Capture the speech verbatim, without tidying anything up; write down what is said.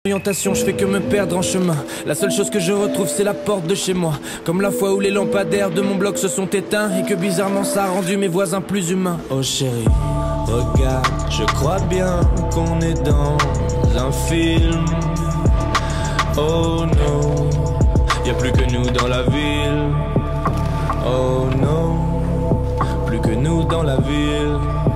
Orientation, je fais que me perdre en chemin. La seule chose que je retrouve, c'est la porte de chez moi. Comme la fois où les lampadaires de mon bloc se sont éteints et que bizarrement ça a rendu mes voisins plus humains. Oh chérie, regarde, je crois bien qu'on est dans un film. Oh non, y'a plus que nous dans la ville. Oh non, plus que nous dans la ville.